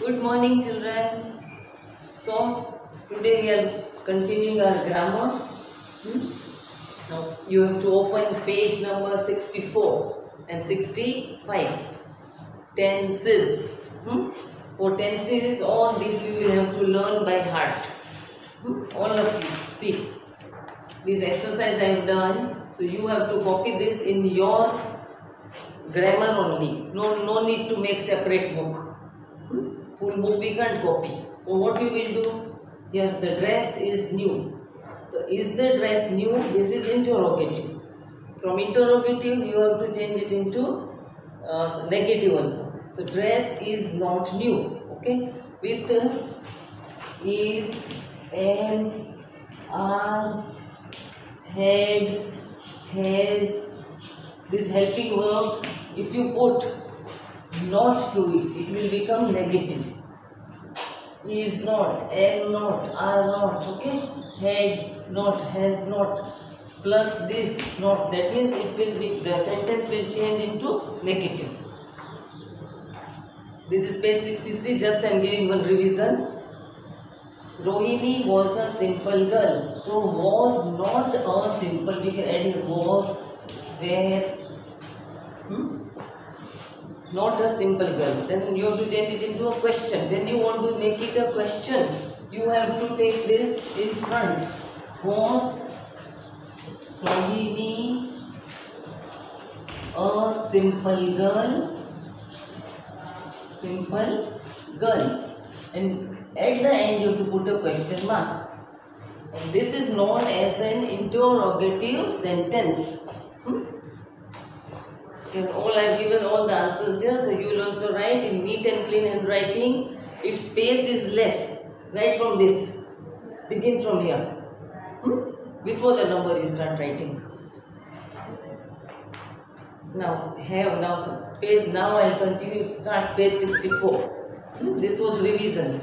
Good morning, children. So, today we are continuing our grammar. Now, you have to open page number 64 and 65. Tenses. For tenses, all these you will have to learn by heart. All of you. See, this exercise I have done. So, you have to copy this in your grammar only. No need to make separate book. Full book we can't copy. So what you will do? Here the dress is new. So is the dress new? This is interrogative. From interrogative you have to change it into negative also. So dress is not new. Okay. With is, am, are, had, has. These helping verbs. If you put not to it will become negative. Is not, am not, are not, okay? Had not, has not, plus this not. That means it will be, the sentence will change into negative. This is page 63. Just I am giving one revision. Rohini was a simple girl. So was not a simple. We can add here was, where. Not a simple girl. Then you have to change it into a question. When you want to make it a question, you have to take this in front. Was Rohini a simple girl? Simple girl. And at the end you have to put a question mark. And this is known as an interrogative sentence. All I have given all the answers here, so you will also write in neat and clean handwriting. If space is less, write from this. Begin from here. Before the number you start writing. Now I'll continue. Start page 64. This was revision.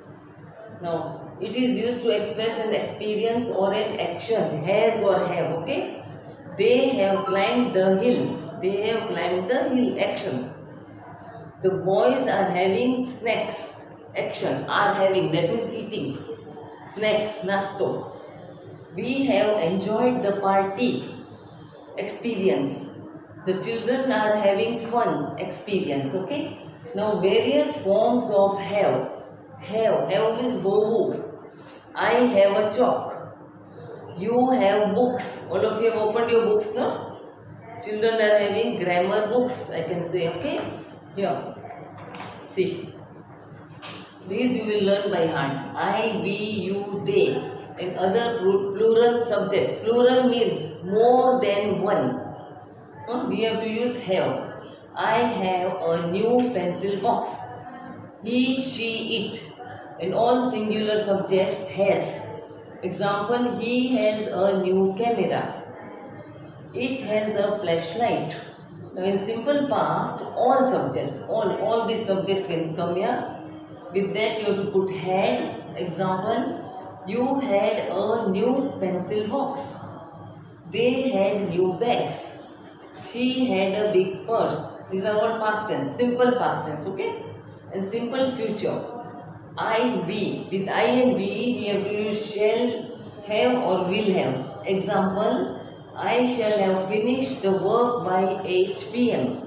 Now it is used to express an experience or an action, has or have. Okay. They have climbed the hill. They have climbed the hill. Action. The boys are having snacks. Action. Are having. That means eating. Snacks. Nasto. We have enjoyed the party. Experience. The children are having fun. Experience. Okay. Now various forms of have. Have means bohu. I have a chalk. You have books. All of you have opened your books, no? Children are having grammar books, I can say, okay? Here. See. These you will learn by heart. I, we, you, they. And other plural subjects. Plural means more than one. We have to use have. I have a new pencil box. He, she, it. And all singular subjects has. Example, he has a new camera. It has a flashlight. Now in simple past, all subjects, all these subjects can come here. With that you have to put had. Example, you had a new pencil box. They had new bags. She had a big purse. These are all past tense, simple past tense, okay? And simple future. I, we. With I and we have to use shall, have or will have. Example, I shall have finished the work by 8 p.m.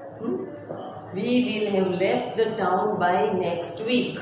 We will have left the town by next week.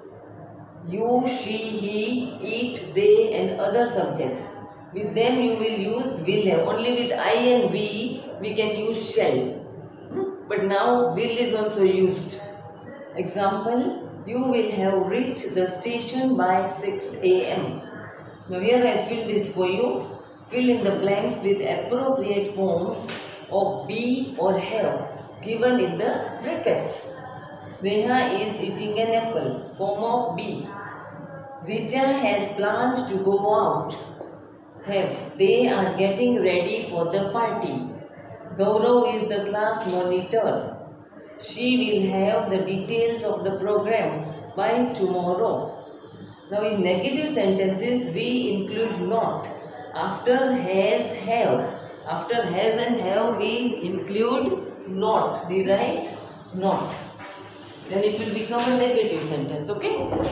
You, she, he, it, they and other subjects. With them you will use will have. Only with I and we can use shall. But now will is also used. Example, you will have reached the station by 6 a.m. Now here I fill this for you. Fill in the blanks with appropriate forms of be or have given in the brackets. Sneha is eating an apple. Form of be. Richa has planned to go out. Have. They are getting ready for the party. Gaurav is the class monitor. She will have the details of the program by tomorrow. Now in negative sentences we include not. After has, have. After has and have we include not. We write not. then it will become a negative sentence. Okay,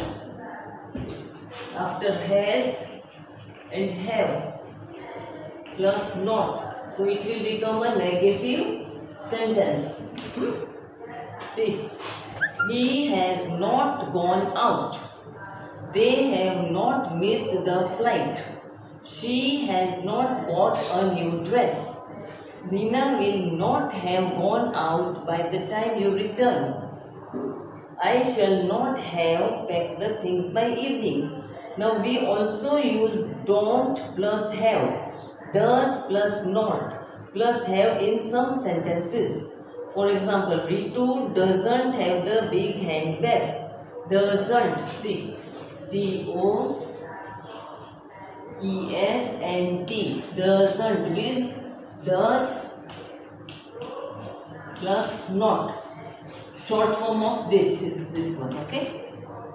after has and have plus not, so it will become a negative sentence. See, he has not gone out. They have not missed the flight. She has not bought a new dress. Rina will not have gone out by the time you return. I shall not have packed the things by evening. Now we also use don't plus have, does plus not plus have in some sentences. For example, Ritu doesn't have the big handbag. Doesn't, see, D-O-E-S-N-T, doesn't means does plus not. Short form of this is this one. Okay.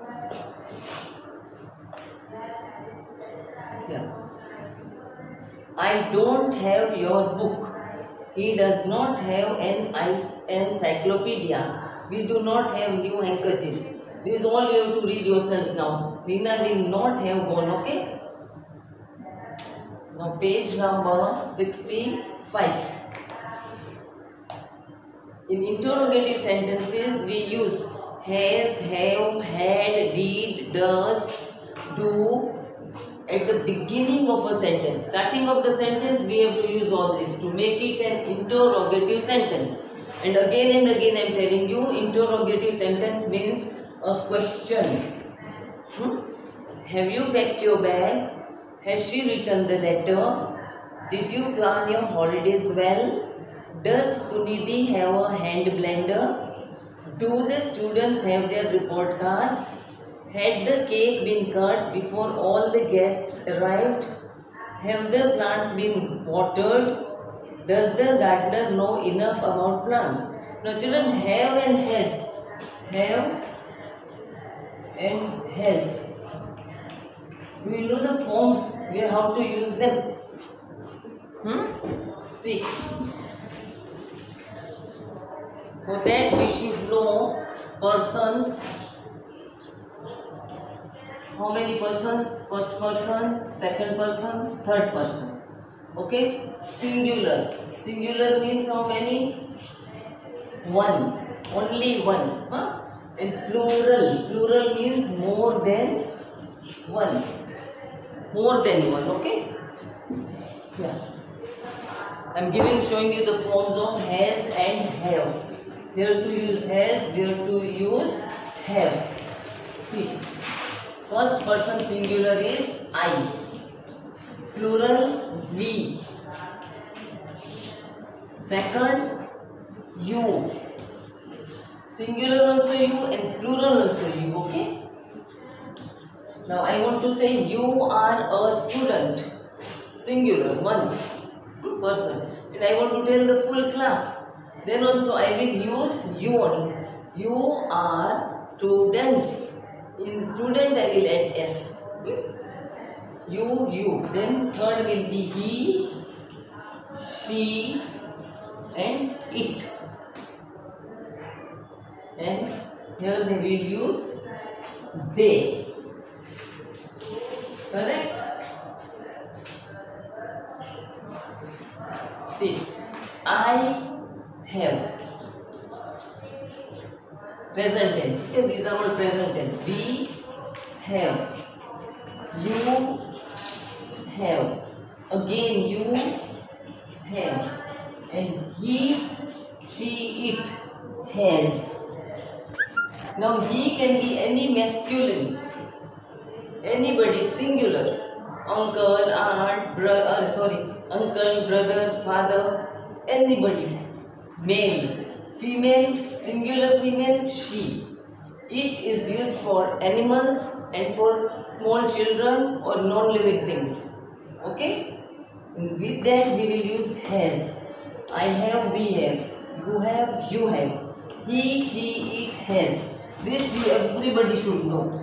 Yeah. I don't have your book. He does not have an encyclopedia. We do not have new handkerchiefs. This is all you have to read yourselves now. Rina will not have gone. Okay. Now page number 65. In interrogative sentences, we use has, have, had, did, does, do at the beginning of a sentence. Starting of the sentence, we have to use all this to make it an interrogative sentence. And again I am telling you, interrogative sentence means a question. Have you packed your bag? Has she written the letter? Did you plan your holidays well? Does Sunidhi have a hand blender? Do the students have their report cards? Had the cake been cut before all the guests arrived? Have the plants been watered? Does the gardener know enough about plants? Now children, have and has. Have and has. Do you know the forms? How to use them? See. For that we should know persons. How many persons? First person, second person, third person. Okay? Singular. Singular means how many? One. Only one. And plural. Plural means more than one. More than one. Okay? Yeah. I am showing you the forms of has and have. We have to use has, we have to use have. See, first person singular is I, plural we, second you, singular also you and plural also you. Okay. Now I want to say you are a student, singular, one person, and I want to tell the full class. Then also I will use you only. You are students. In student I will add S. You. Then third will be he, she and it. And here we will use they. Correct? See, I have. Present tense. Okay, these are all present tense. We have. You have. Again you have. And he, she, it has. Now he can be any masculine. Anybody, singular. Uncle, aunt, uncle, brother, father, anybody. Male, female, singular female, she. It is used for animals and for small children or non-living things. Okay? And with that we will use has. I have, we have. You have, you have. He, she, it has. This everybody should know.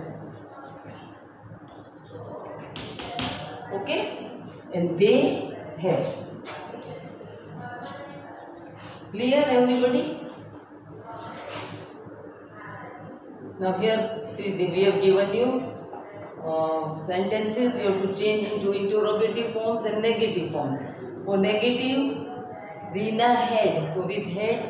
Okay? And they have. Clear everybody? Now here, see, we have given you sentences. You have to change into interrogative forms and negative forms. For negative, Reena had. So with had,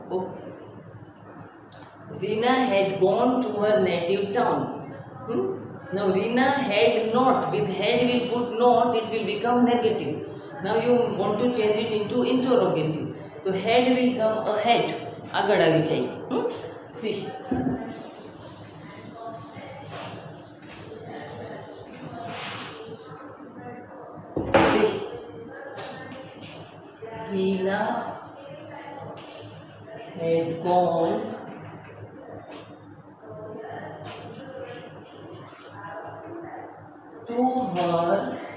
Reena had gone to her native town. Now Reena had not. With had will put not, it will become negative. Now you want to change it into interrogative. So had will come ahead. આગળ આવી જાય. See. Reena had gone to her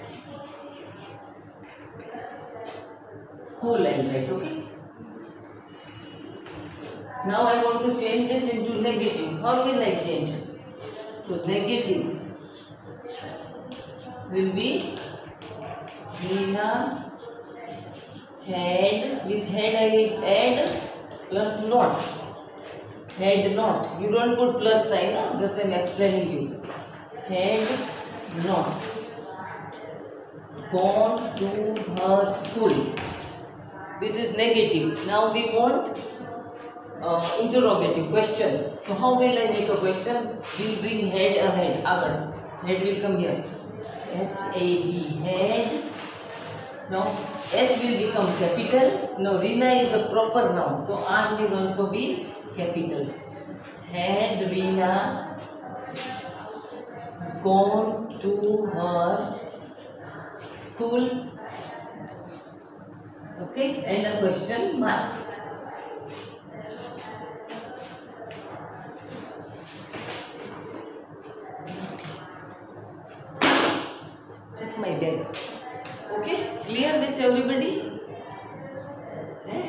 school, I'll write, okay? Now I want to change this into negative. How will I change? So negative will be Reena had, with had I will add plus not. Had not. You don't put plus sign, no? Just I am explaining you. Had not gone to her school. This is negative. Now we want interrogative question. So how will I make a question? We'll bring head ahead. Agar. Head will come here. H-A-D. Head. Now H will become capital. Now Reena is a proper noun. So R will also be capital. Had Reena gone to her school? Okay, and a question mark. Check my bag. Okay, clear this everybody? Okay,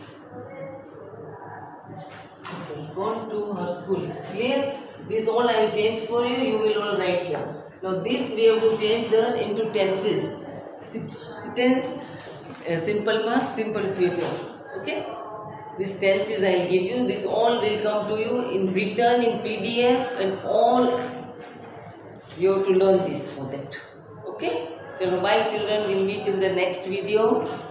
gone to her school. Clear? This all I will change for you. You will all write here. Now this we have to change into tenses. Tense, simple past, simple future. Okay. This tenses I will give you. This all will come to you in written in PDF and all. You have to learn this for that. Okay. So bye children. We'll meet in the next video.